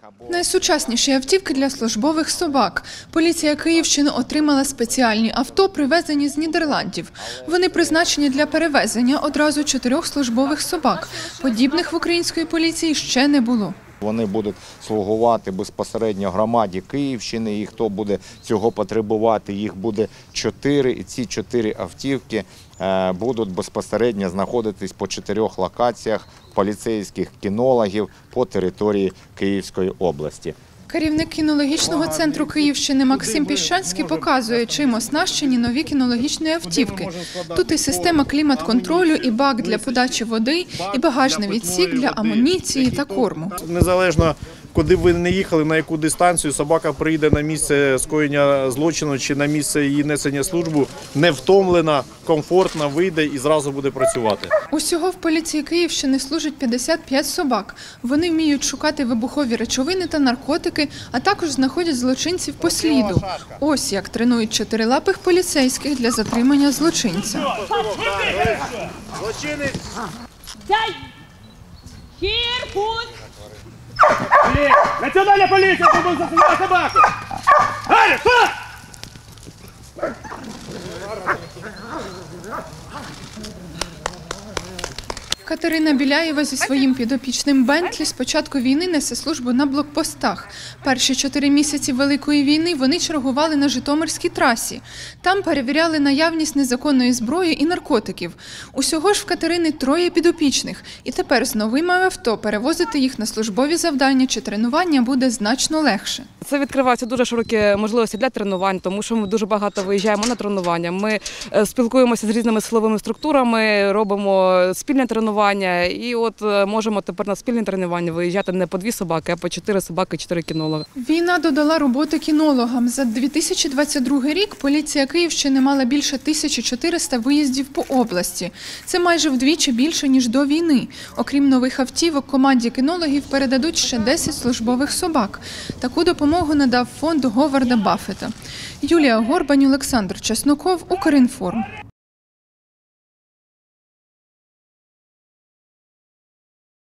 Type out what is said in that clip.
Найсучасніші автівки для службових собак. Поліція Київщини отримала спеціальні авто, привезені з Нідерландів. Вони призначені для перевезення одразу 4 службових собак. Подібних в української поліції ще не було. Вони будуть слугувати безпосередньо громаді Київщини, і хто буде цього потребувати, їх буде 4. І ці 4 автівки будуть безпосередньо знаходитись по 4 локаціях поліцейських кінологів по території Київської області. Керівник кінологічного центру Київщини Максим Піщанський показує, чим оснащені нові кінологічні автівки. Тут і система клімат-контролю, і бак для подачі води, і багажний відсік для амуніції та корму. Незалежно, куди б ви не їхали, на яку дистанцію, собака прийде на місце скоєння злочину чи на місце її несення служби, не втомлена, комфортно вийде і зразу буде працювати. Усього в поліції Київщини служить 55 собак. Вони вміють шукати вибухові речовини та наркотики, а також знаходять злочинців по сліду. Ось як тренують 4-лапих поліцейських для затримання злочинця. Злочинець! Національна поліція засунула собаку! Гарі, стоп! Катерина Біляєва зі своїм підопічним Бентлі з початку війни несе службу на блокпостах. Перші 4 місяці Великої війни вони чергували на Житомирській трасі. Там перевіряли наявність незаконної зброї і наркотиків. Усього ж в Катерини 3 підопічних. І тепер з новими авто перевозити їх на службові завдання чи тренування буде значно легше. Це відкриваються дуже широкі можливості для тренувань, тому що ми дуже багато виїжджаємо на тренування. Ми спілкуємося з різними силовими структурами, робимо спільне тренування. І от можемо тепер на спільні тренування виїжджати не по 2 собаки, а по 4 собаки, 4 кінологи. Війна додала роботи кінологам. За 2022 рік поліція Київщини мала більше 1400 виїздів по області. Це майже вдвічі більше, ніж до війни. Окрім нових автівок, команді кінологів передадуть ще 10 службових собак. Таку допомогу надав фонд Говарда Баффета. Юлія Горбань, Олександр Чесноков, Укрінформ.